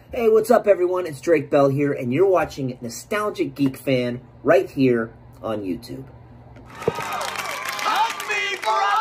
Hey, what's up, everyone? It's Drake Bell here, and you're watching Nostalgic Geek Fan right here on YouTube. Hug me, bro!